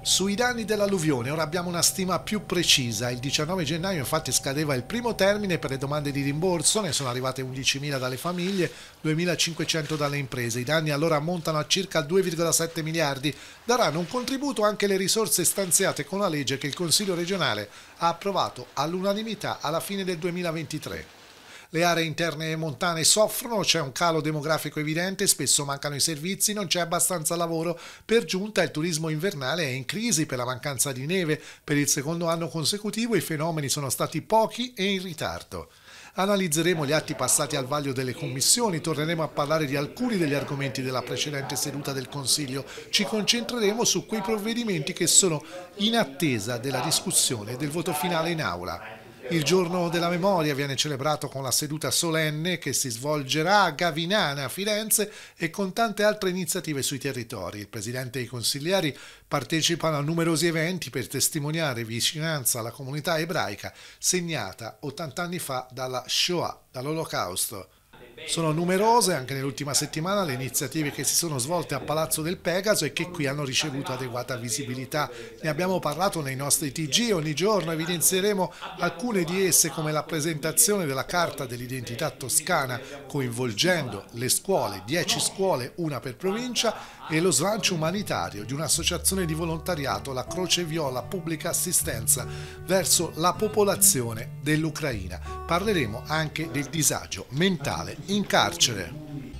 Sui danni dell'alluvione ora abbiamo una stima più precisa. Il 19 gennaio infatti scadeva il primo termine per le domande di rimborso, ne sono arrivate 11.000 dalle famiglie, 2.500 dalle imprese. I danni allora ammontano a circa 2,7 miliardi. Daranno un contributo anche le risorse stanziate con la legge che il Consiglio regionale ha approvato all'unanimità alla fine del 2023. Le aree interne e montane soffrono, c'è un calo demografico evidente, spesso mancano i servizi, non c'è abbastanza lavoro. Per giunta il turismo invernale è in crisi per la mancanza di neve. Per il secondo anno consecutivo i fenomeni sono stati pochi e in ritardo. Analizzeremo gli atti passati al vaglio delle commissioni, torneremo a parlare di alcuni degli argomenti della precedente seduta del Consiglio. Ci concentreremo su quei provvedimenti che sono in attesa della discussione e del voto finale in aula. Il giorno della memoria viene celebrato con la seduta solenne che si svolgerà a Gavinana, a Firenze, e con tante altre iniziative sui territori. Il presidente e i consiglieri partecipano a numerosi eventi per testimoniare vicinanza alla comunità ebraica segnata 80 anni fa dalla Shoah, dall'Olocausto. Sono numerose anche nell'ultima settimana le iniziative che si sono svolte a Palazzo del Pegaso e che qui hanno ricevuto adeguata visibilità. Ne abbiamo parlato nei nostri TG, ogni giorno evidenzieremo alcune di esse come la presentazione della Carta dell'identità toscana coinvolgendo le scuole, 10 scuole, una per provincia, e lo slancio umanitario di un'associazione di volontariato, la Croce Viola Pubblica Assistenza, verso la popolazione dell'Ucraina. Parleremo anche del disagio mentale in carcere.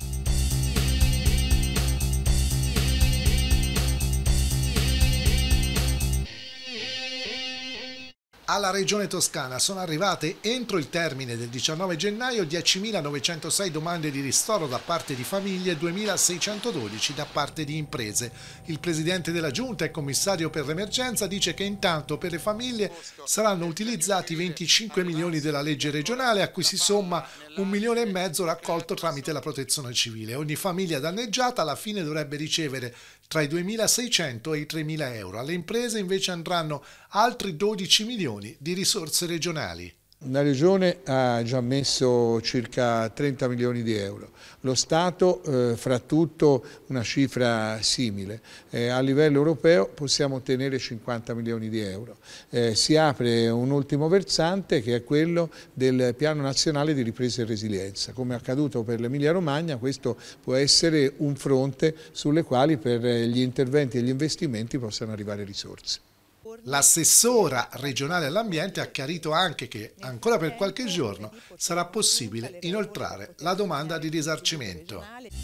Alla Regione Toscana sono arrivate entro il termine del 19 gennaio 10.906 domande di ristoro da parte di famiglie e 2.612 da parte di imprese. Il presidente della Giunta e commissario per l'emergenza dice che intanto per le famiglie saranno utilizzati 25 milioni della legge regionale, a cui si somma 1,5 milioni raccolto tramite la protezione civile. Ogni famiglia danneggiata alla fine dovrebbe ricevere tra i 2.600 e i 3.000 euro. Alle imprese invece andranno altri 12 milioni di risorse regionali. La Regione ha già messo circa 30 milioni di euro, lo Stato fra tutto una cifra simile, a livello europeo possiamo ottenere 50 milioni di euro. Si apre un ultimo versante che è quello del Piano Nazionale di Ripresa e Resilienza. Come è accaduto per l'Emilia Romagna, questo può essere un fronte sulle quali per gli interventi e gli investimenti possano arrivare risorse. L'assessora regionale all'ambiente ha chiarito anche che ancora per qualche giorno sarà possibile inoltrare la domanda di risarcimento.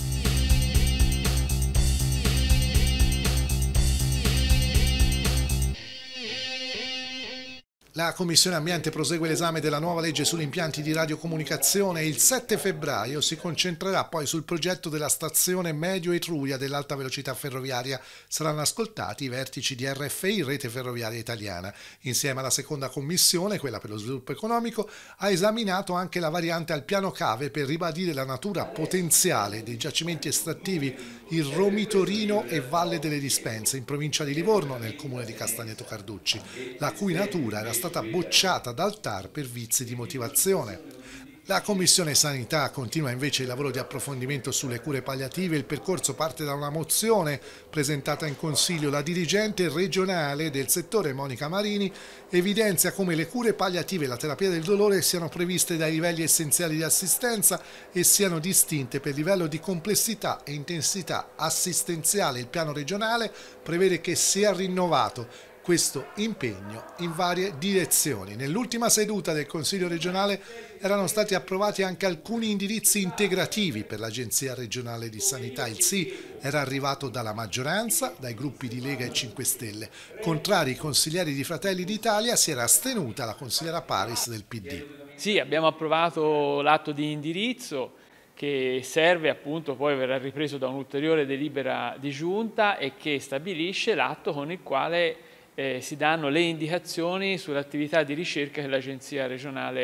La Commissione Ambiente prosegue l'esame della nuova legge sugli impianti di radiocomunicazione e il 7 febbraio si concentrerà poi sul progetto della stazione Medio Etruria dell'alta velocità ferroviaria. Saranno ascoltati i vertici di RFI, Rete Ferroviaria Italiana. Insieme alla seconda commissione, quella per lo sviluppo economico, ha esaminato anche la variante al piano cave per ribadire la natura potenziale dei giacimenti estrattivi in Romitorino e Valle delle Dispense, in provincia di Livorno, nel comune di Castagneto Carducci, la cui natura era stata bocciata dal TAR per vizi di motivazione. La Commissione Sanità continua invece il lavoro di approfondimento sulle cure palliative. Il percorso parte da una mozione presentata in Consiglio. La dirigente regionale del settore, Monica Marini, evidenzia come le cure palliative e la terapia del dolore siano previste dai livelli essenziali di assistenza e siano distinte per livello di complessità e intensità assistenziale. Il piano regionale prevede che sia rinnovato questo impegno in varie direzioni. Nell'ultima seduta del Consiglio regionale erano stati approvati anche alcuni indirizzi integrativi per l'Agenzia regionale di sanità. Il sì era arrivato dalla maggioranza, dai gruppi di Lega e 5 Stelle. Contrari i consiglieri di Fratelli d'Italia, si era astenuta la consigliera Paris del PD. Sì, abbiamo approvato l'atto di indirizzo che serve appunto, poi verrà ripreso da un'ulteriore delibera di giunta e che stabilisce l'atto con il quale si danno le indicazioni sull'attività di ricerca che l'Agenzia regionale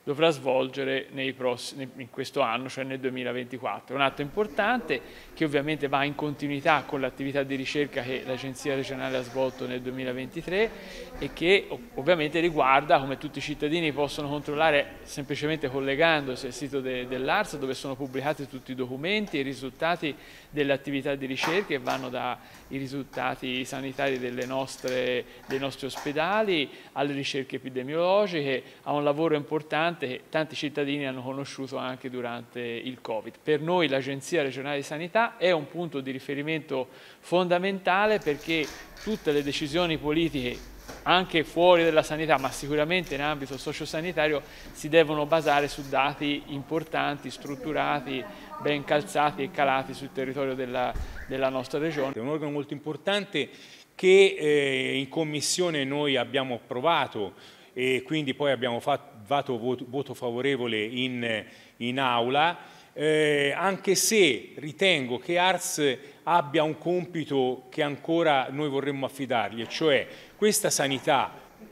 dovrà svolgere in questo anno, cioè nel 2024. È un atto importante che ovviamente va in continuità con l'attività di ricerca che l'Agenzia regionale ha svolto nel 2023 e che ovviamente riguarda, come tutti i cittadini possono controllare semplicemente collegandosi al sito dell'ARS, dove sono pubblicati tutti i documenti e i risultati delle attività di ricerca, che vanno dai risultati sanitari dei nostri ospedali alle ricerche epidemiologiche, a un lavoro importante che tanti cittadini hanno conosciuto anche durante il Covid. Per noi l'Agenzia regionale di sanità è un punto di riferimento fondamentale, perché tutte le decisioni politiche, anche fuori dalla sanità, ma sicuramente in ambito sociosanitario, si devono basare su dati importanti, strutturati, ben calzati e calati sul territorio della nostra regione. È un organo molto importante che in Commissione noi abbiamo approvato e quindi poi abbiamo fatto voto favorevole in Aula, anche se ritengo che ARS abbia un compito che ancora noi vorremmo affidargli, e cioè questa sanità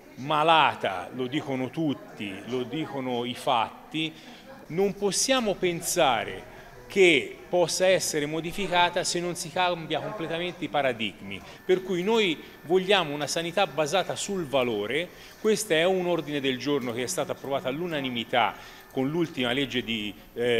malata, lo dicono tutti, lo dicono i fatti, non possiamo pensare che possa essere modificata se non si cambia completamente i paradigmi. Per cui noi vogliamo una sanità basata sul valore. Questo è un ordine del giorno che è stato approvato all'unanimità con l'ultima legge di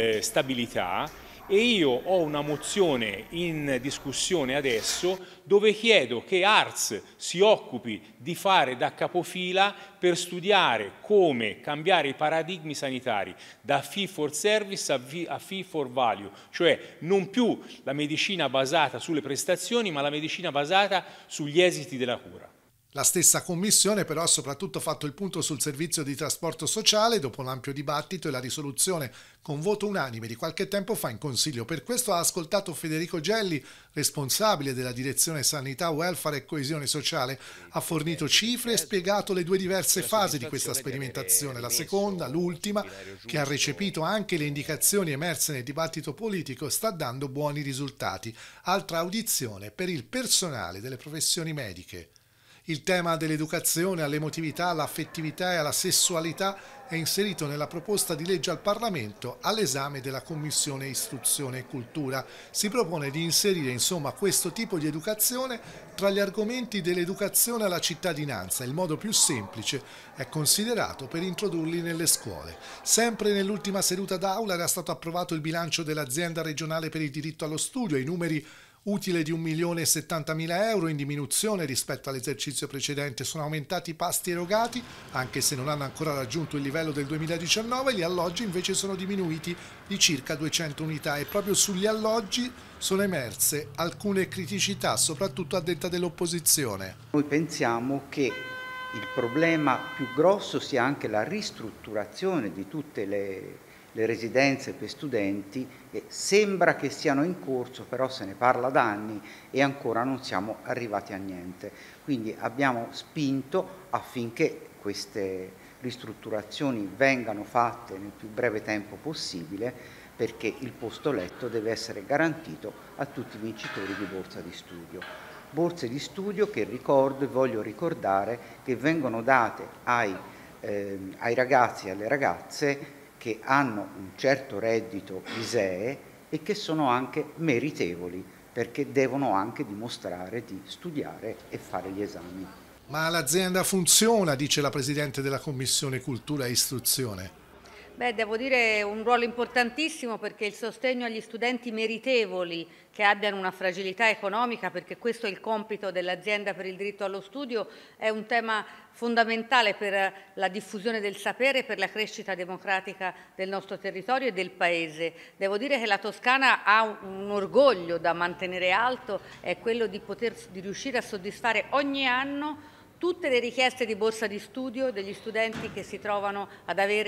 stabilità, e io ho una mozione in discussione adesso dove chiedo che ARS si occupi di fare da capofila per studiare come cambiare i paradigmi sanitari da fee for service a fee for value, cioè non più la medicina basata sulle prestazioni, ma la medicina basata sugli esiti della cura. La stessa Commissione però ha soprattutto fatto il punto sul servizio di trasporto sociale dopo un ampio dibattito e la risoluzione con voto unanime di qualche tempo fa in Consiglio. Per questo ha ascoltato Federico Gelli, responsabile della Direzione Sanità, Welfare e Coesione Sociale, ha fornito cifre e spiegato le due diverse fasi di questa sperimentazione. La seconda, l'ultima, che ha recepito anche le indicazioni emerse nel dibattito politico, sta dando buoni risultati. Altra audizione per il personale delle professioni mediche. Il tema dell'educazione all'emotività, all'affettività e alla sessualità è inserito nella proposta di legge al Parlamento all'esame della Commissione Istruzione e Cultura. Si propone di inserire insomma questo tipo di educazione tra gli argomenti dell'educazione alla cittadinanza. Il modo più semplice è considerato per introdurli nelle scuole. Sempre nell'ultima seduta d'Aula era stato approvato il bilancio dell'Azienda regionale per il diritto allo studio. I numeri utile di 1.070.000 euro, in diminuzione rispetto all'esercizio precedente. Sono aumentati i pasti erogati, anche se non hanno ancora raggiunto il livello del 2019, gli alloggi invece sono diminuiti di circa 200 unità e proprio sugli alloggi sono emerse alcune criticità, soprattutto a detta dell'opposizione. Noi pensiamo che il problema più grosso sia anche la ristrutturazione di tutte le residenze per studenti, che sembra che siano in corso, però se ne parla da anni e ancora non siamo arrivati a niente. Quindi abbiamo spinto affinché queste ristrutturazioni vengano fatte nel più breve tempo possibile, perché il posto letto deve essere garantito a tutti i vincitori di borsa di studio. Borse di studio che ricordo e voglio ricordare che vengono date ai ragazzi e alle ragazze che hanno un certo reddito ISEE e che sono anche meritevoli, perché devono anche dimostrare di studiare e fare gli esami. Ma l'azienda funziona, dice la Presidente della Commissione Cultura e Istruzione. Beh, devo dire un ruolo importantissimo, perché il sostegno agli studenti meritevoli che abbiano una fragilità economica, perché questo è il compito dell'Azienda per il diritto allo studio, è un tema fondamentale per la diffusione del sapere e per la crescita democratica del nostro territorio e del Paese. Devo dire che la Toscana ha un orgoglio da mantenere alto, è quello di riuscire a soddisfare ogni anno tutte le richieste di borsa di studio degli studenti che si trovano ad avere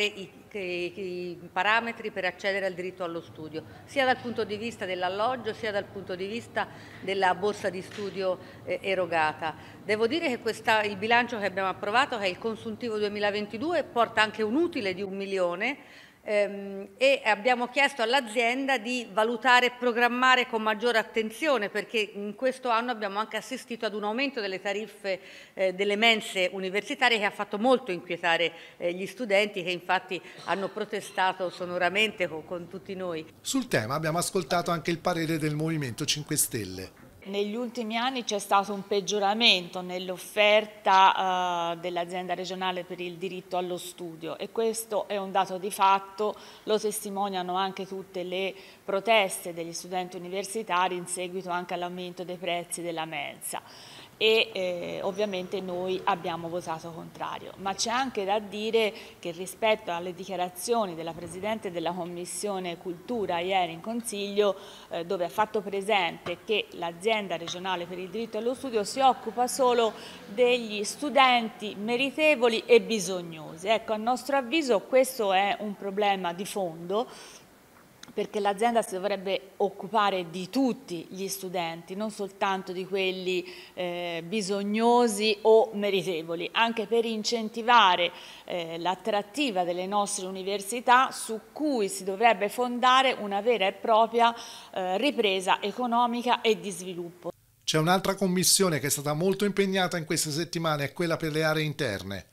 i parametri per accedere al diritto allo studio, sia dal punto di vista dell'alloggio sia dal punto di vista della borsa di studio erogata. Devo dire che il bilancio che abbiamo approvato, che è il consuntivo 2022, porta anche un utile di 1 milione e abbiamo chiesto all'azienda di valutare e programmare con maggiore attenzione, perché in questo anno abbiamo anche assistito ad un aumento delle tariffe delle mense universitarie che ha fatto molto inquietare gli studenti, che infatti hanno protestato sonoramente con tutti noi. Sul tema abbiamo ascoltato anche il parere del Movimento 5 Stelle. Negli ultimi anni c'è stato un peggioramento nell'offerta dell'azienda regionale per il diritto allo studio, e questo è un dato di fatto, lo testimoniano anche tutte le proteste degli studenti universitari in seguito anche all'aumento dei prezzi della mensa. E ovviamente noi abbiamo votato contrario, ma c'è anche da dire che rispetto alle dichiarazioni della Presidente della Commissione Cultura ieri in Consiglio, dove ha fatto presente che l'azienda regionale per il diritto allo studio si occupa solo degli studenti meritevoli e bisognosi. Ecco, a nostro avviso questo è un problema di fondo, perché l'azienda si dovrebbe occupare di tutti gli studenti, non soltanto di quelli bisognosi o meritevoli, anche per incentivare l'attrattiva delle nostre università, su cui si dovrebbe fondare una vera e propria ripresa economica e di sviluppo. C'è un'altra commissione che è stata molto impegnata in queste settimane, è quella per le aree interne.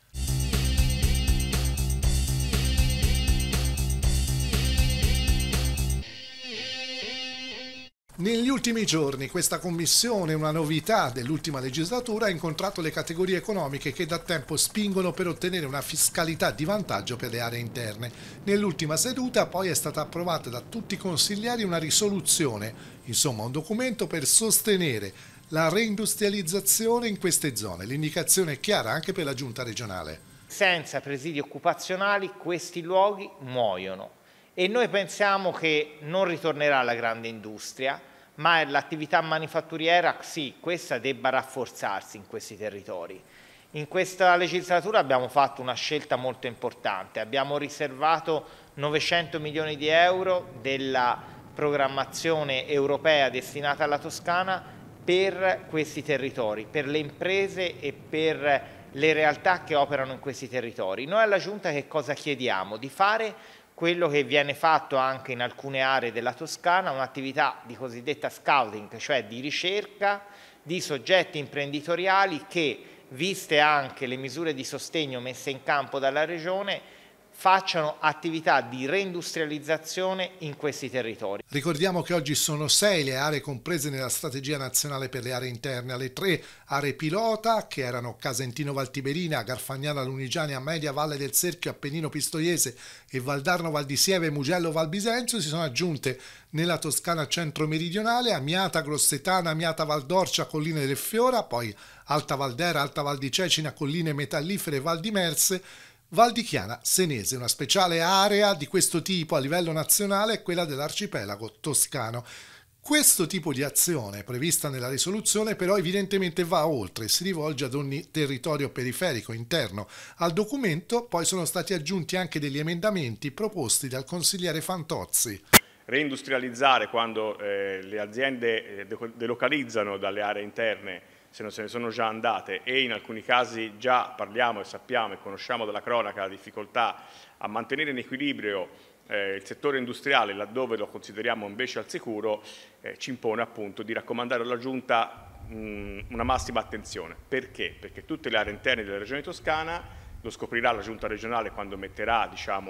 Negli ultimi giorni questa commissione, una novità dell'ultima legislatura, ha incontrato le categorie economiche che da tempo spingono per ottenere una fiscalità di vantaggio per le aree interne. Nell'ultima seduta poi è stata approvata da tutti i consiglieri una risoluzione, insomma un documento per sostenere la reindustrializzazione in queste zone. L'indicazione è chiara anche per la giunta regionale. Senza presidi occupazionali questi luoghi muoiono e noi pensiamo che non ritornerà la grande industria, ma l'attività manifatturiera sì, questa debba rafforzarsi in questi territori. In questa legislatura abbiamo fatto una scelta molto importante, abbiamo riservato 900 milioni di euro della programmazione europea destinata alla Toscana per questi territori, per le imprese e per le realtà che operano in questi territori. Noi alla Giunta che cosa chiediamo? Di fare quello che viene fatto anche in alcune aree della Toscana, un'attività di cosiddetta scouting, cioè di ricerca di soggetti imprenditoriali che, viste anche le misure di sostegno messe in campo dalla Regione, facciano attività di reindustrializzazione in questi territori. Ricordiamo che oggi sono 6 le aree comprese nella strategia nazionale per le aree interne, alle 3 aree pilota che erano Casentino Valtiberina, Garfagnana Lunigiana, Media Valle del Serchio, Appennino Pistoiese e Valdarno Val di Sieve, Mugello Val Bisenzio. Si sono aggiunte nella Toscana centro-meridionale Amiata, Grossetana, Amiata Val d'Orcia, Colline del Fiora, poi Alta Valdera, Alta Val di Cecina, Colline Metallifere, Val di Merse, Val di Chiana Senese. Una speciale area di questo tipo a livello nazionale è quella dell'arcipelago toscano. Questo tipo di azione prevista nella risoluzione però evidentemente va oltre, si rivolge ad ogni territorio periferico interno. Al documento poi sono stati aggiunti anche degli emendamenti proposti dal consigliere Fantozzi. Reindustrializzare quando le aziende delocalizzano dalle aree interne, se non se ne sono già andate, e in alcuni casi già parliamo e sappiamo e conosciamo dalla cronaca la difficoltà a mantenere in equilibrio il settore industriale laddove lo consideriamo invece al sicuro, ci impone appunto di raccomandare alla Giunta una massima attenzione. Perché? Perché tutte le aree interne della Regione Toscana, lo scoprirà la Giunta regionale quando metterà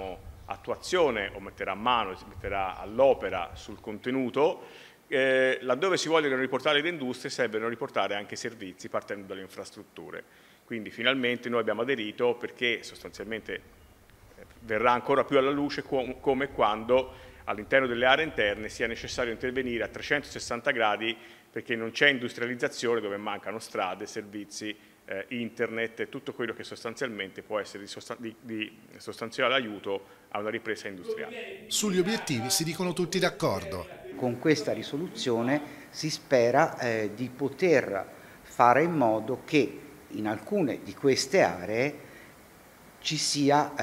attuazione o metterà a mano, si metterà all'opera sul contenuto. Laddove si vogliono riportare le industrie servono riportare anche i servizi partendo dalle infrastrutture. Quindi finalmente noi abbiamo aderito perché sostanzialmente verrà ancora più alla luce come e quando all'interno delle aree interne sia necessario intervenire a 360 gradi perché non c'è industrializzazione dove mancano strade, servizi, internet e tutto quello che sostanzialmente può essere di sostanziale aiuto a una ripresa industriale. Sugli obiettivi si dicono tutti d'accordo. Con questa risoluzione si spera di poter fare in modo che in alcune di queste aree ci sia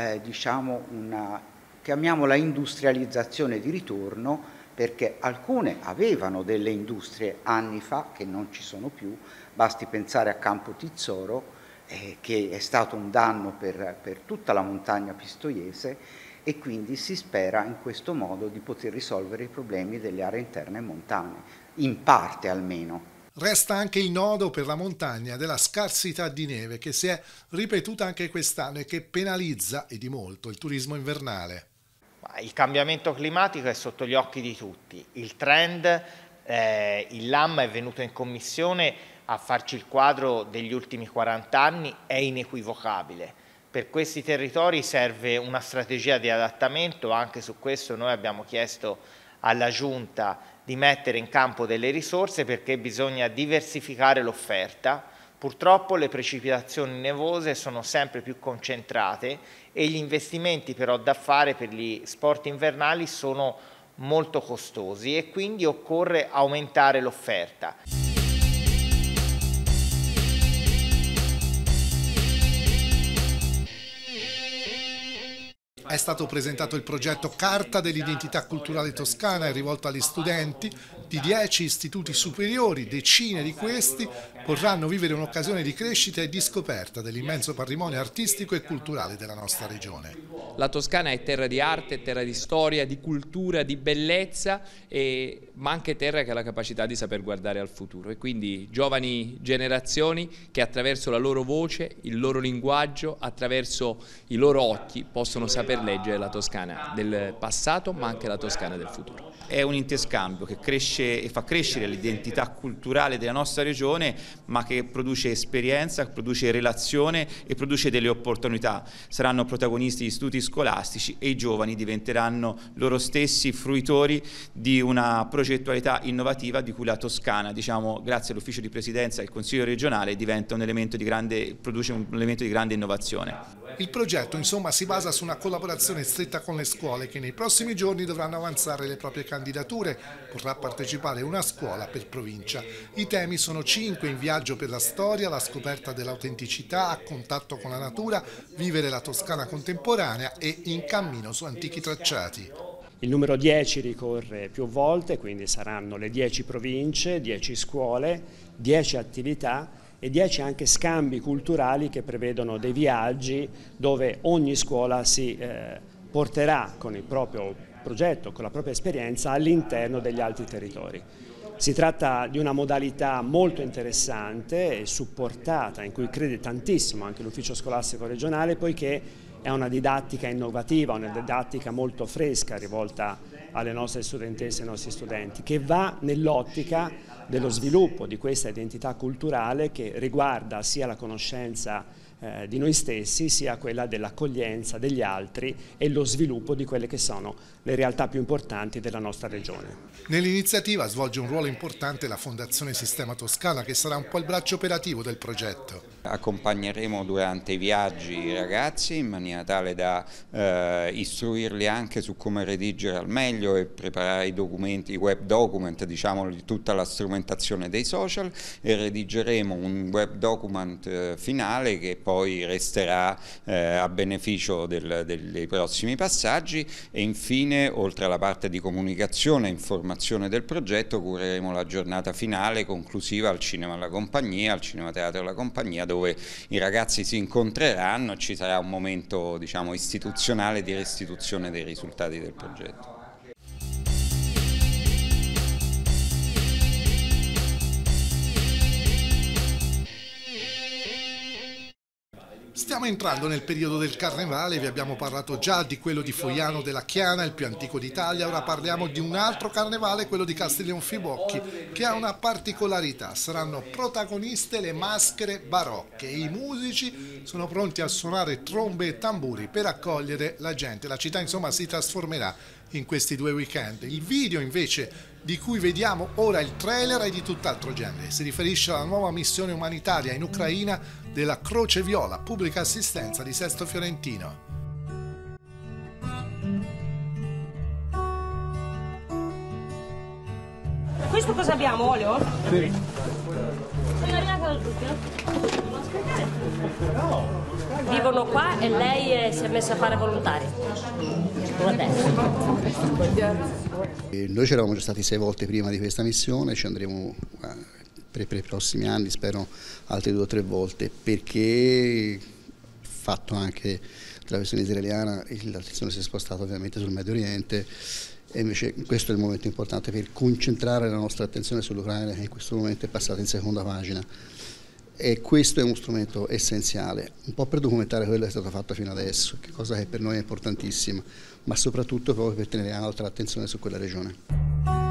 una, chiamiamola industrializzazione di ritorno, perché alcune avevano delle industrie anni fa che non ci sono più, basti pensare a Campo Tizzoro che è stato un danno per tutta la montagna pistoiese, e quindi si spera in questo modo di poter risolvere i problemi delle aree interne e montane, in parte almeno. Resta anche il nodo per la montagna della scarsità di neve che si è ripetuta anche quest'anno e che penalizza, e di molto, il turismo invernale. Il cambiamento climatico è sotto gli occhi di tutti. Il trend, il LAM è venuto in commissione a farci il quadro degli ultimi 40 anni, è inequivocabile. Per questi territori serve una strategia di adattamento, anche su questo noi abbiamo chiesto alla Giunta di mettere in campo delle risorse perché bisogna diversificare l'offerta. Purtroppo le precipitazioni nevose sono sempre più concentrate e gli investimenti però da fare per gli sport invernali sono molto costosi e quindi occorre aumentare l'offerta. È stato presentato il progetto Carta dell'identità culturale toscana, è rivolto agli studenti di 10 istituti superiori. Decine di questi vorranno vivere un'occasione di crescita e di scoperta dell'immenso patrimonio artistico e culturale della nostra regione. La Toscana è terra di arte, terra di storia, di cultura, di bellezza, ma anche terra che ha la capacità di saper guardare al futuro, e quindi giovani generazioni che attraverso la loro voce, il loro linguaggio, attraverso i loro occhi possono saper leggere la Toscana del passato ma anche la Toscana del futuro. È un interscambio che cresce e fa crescere l'identità culturale della nostra regione, ma che produce esperienza, produce relazione e produce delle opportunità. Saranno protagonisti gli istituti scolastici e i giovani diventeranno loro stessi fruitori di una progettualità innovativa di cui la Toscana, diciamo, grazie all'ufficio di presidenza e al Consiglio regionale, diventa un elemento di grande, produce un elemento di grande innovazione. Il progetto insomma si basa su una collaborazione stretta con le scuole che nei prossimi giorni dovranno avanzare le proprie candidature. Potrà partecipare una scuola per provincia. I temi sono 5: in viaggio per la storia, la scoperta dell'autenticità, a contatto con la natura, vivere la Toscana contemporanea e in cammino su antichi tracciati. Il numero 10 ricorre più volte, quindi saranno le 10 province, 10 scuole, 10 attività e 10 anche scambi culturali che prevedono dei viaggi dove ogni scuola si porterà con il proprio progetto, con la propria esperienza all'interno degli altri territori. Si tratta di una modalità molto interessante e supportata, in cui crede tantissimo anche l'ufficio scolastico regionale, poiché è una didattica innovativa, una didattica molto fresca rivolta alle nostre studentesse e ai nostri studenti, che va nell'ottica dello sviluppo di questa identità culturale che riguarda sia la conoscenza di noi stessi, sia quella dell'accoglienza degli altri e lo sviluppo di quelle che sono le realtà più importanti della nostra regione. Nell'iniziativa svolge un ruolo importante la Fondazione Sistema Toscana, che sarà un po' il braccio operativo del progetto. Accompagneremo durante i viaggi i ragazzi in maniera tale da istruirli anche su come redigere al meglio e preparare i documenti, i web document, diciamo, di tutta la strumentazione dei social, e redigeremo un web document finale che poi resterà a beneficio dei prossimi passaggi. E infine, oltre alla parte di comunicazione e informazione del progetto, cureremo la giornata finale conclusiva al Cinema alla Compagnia, al Cinema Teatro alla Compagnia, dove i ragazzi si incontreranno e ci sarà un momento, diciamo, istituzionale di restituzione dei risultati del progetto. Stiamo entrando nel periodo del Carnevale, vi abbiamo parlato già di quello di Fogliano della Chiana, il più antico d'Italia. Ora parliamo di un altro carnevale, quello di Castiglionfibocchi, che ha una particolarità: saranno protagoniste le maschere barocche e i musici sono pronti a suonare trombe e tamburi per accogliere la gente. La città insomma si trasformerà in questi 2 weekend. Il video invece di cui vediamo ora il trailer è di tutt'altro genere, si riferisce alla nuova missione umanitaria in Ucraina della Croce Viola, pubblica assistenza di Sesto Fiorentino. Questo cosa abbiamo? Olio? Sì. Sono arrivata dal dubbio. Vivono qua e lei si è messa a fare volontaria. Noi c'eravamo già stati 6 volte prima di questa missione, ci andremo per i prossimi anni, spero altre 2 o 3 volte, perché fatto anche della questione israeliana l'attenzione si è spostata ovviamente sul Medio Oriente, e invece questo è il momento importante per concentrare la nostra attenzione sull'Ucraina, che in questo momento è passata in seconda pagina. E questo è uno strumento essenziale, un po' per documentare quello che è stato fatto fino adesso, che cosa che per noi è importantissima, ma soprattutto proprio per tenere alta l'attenzione su quella regione.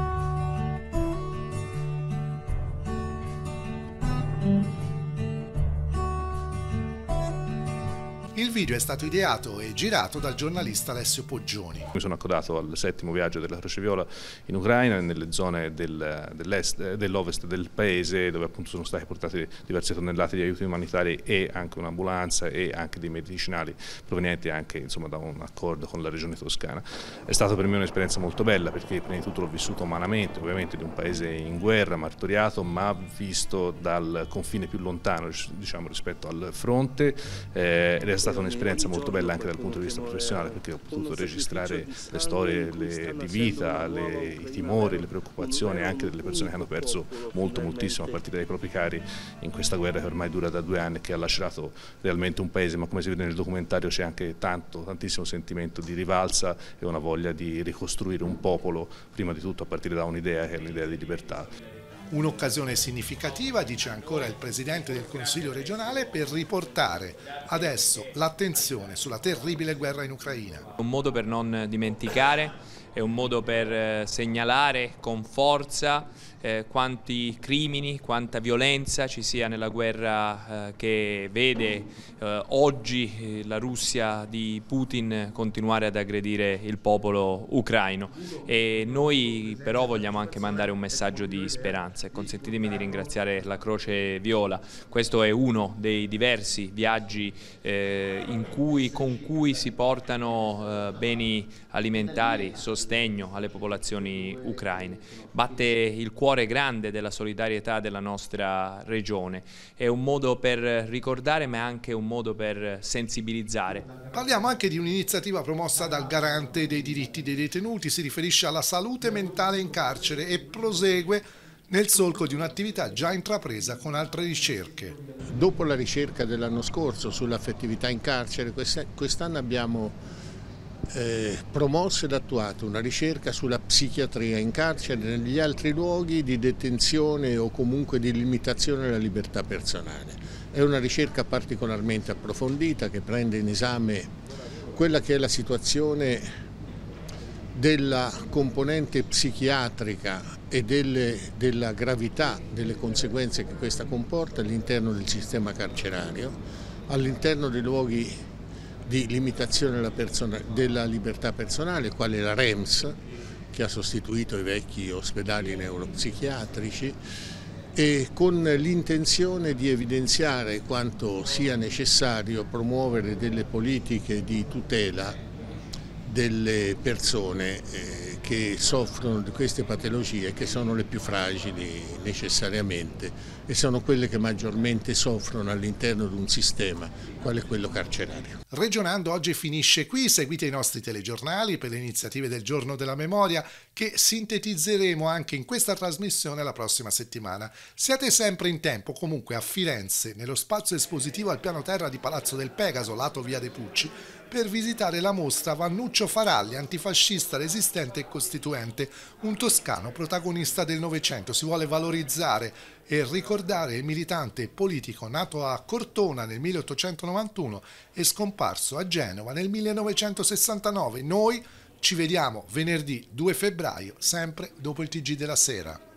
Il video è stato ideato e girato dal giornalista Alessio Poggioni. Mi sono accodato al 7° viaggio della Croce Viola in Ucraina, nelle zone dell'ovest del paese, dove appunto sono state portate diverse tonnellate di aiuti umanitari e anche un'ambulanza e anche dei medicinali provenienti anche, insomma, da un accordo con la regione toscana. È stata per me un'esperienza molto bella, perché prima di tutto l'ho vissuto umanamente, ovviamente di un paese in guerra, martoriato, ma visto dal confine più lontano, diciamo, rispetto al fronte, ed è stata un'esperienza molto bella anche dal punto di vista professionale, perché ho potuto registrare le storie di vita, i timori, le preoccupazioni anche delle persone che hanno perso moltissimo, a partire dai propri cari, in questa guerra che ormai dura da 2 anni e che ha lacerato realmente un paese, ma come si vede nel documentario c'è anche tantissimo sentimento di rivalsa e una voglia di ricostruire un popolo, prima di tutto a partire da un'idea che è l'idea di libertà. Un'occasione significativa, dice ancora il Presidente del Consiglio regionale, per riportare adesso l'attenzione sulla terribile guerra in Ucraina. Un modo per non dimenticare, è un modo per segnalare con forza quanti crimini, quanta violenza ci sia nella guerra che vede oggi la Russia di Putin continuare ad aggredire il popolo ucraino, e noi però vogliamo anche mandare un messaggio di speranza. E consentitemi di ringraziare la Croce Viola. Questo è uno dei diversi viaggi con cui si portano beni alimentari, sostegno alle popolazioni ucraine. Batte il cuore grande della solidarietà della nostra regione. È un modo per ricordare, ma è anche un modo per sensibilizzare. Parliamo anche di un'iniziativa promossa dal Garante dei diritti dei detenuti, si riferisce alla salute mentale in carcere e prosegue nel solco di un'attività già intrapresa con altre ricerche. Dopo la ricerca dell'anno scorso sull'affettività in carcere, quest'anno abbiamo promosso ed attuato una ricerca sulla psichiatria in carcere e negli altri luoghi di detenzione o comunque di limitazione della libertà personale. È una ricerca particolarmente approfondita che prende in esame quella che è la situazione della componente psichiatrica e della gravità delle conseguenze che questa comporta all'interno del sistema carcerario, all'interno dei luoghi di limitazione della libertà personale, quale la REMS, che ha sostituito i vecchi ospedali neuropsichiatrici, e con l'intenzione di evidenziare quanto sia necessario promuovere delle politiche di tutela delle persone che soffrono di queste patologie, che sono le più fragili necessariamente e sono quelle che maggiormente soffrono all'interno di un sistema quale quello carcerario. Regionando oggi finisce qui, seguite i nostri telegiornali per le iniziative del Giorno della Memoria che sintetizzeremo anche in questa trasmissione la prossima settimana. Siate sempre in tempo comunque a Firenze, nello spazio espositivo al piano terra di Palazzo del Pegaso, lato Via dei Pucci, per visitare la mostra Vannuccio Faralli, antifascista, resistente e costituente, un toscano protagonista del Novecento. Si vuole valorizzare e ricordare il militante politico nato a Cortona nel 1891 e scomparso a Genova nel 1969. Noi ci vediamo venerdì 2 febbraio, sempre dopo il TG della sera.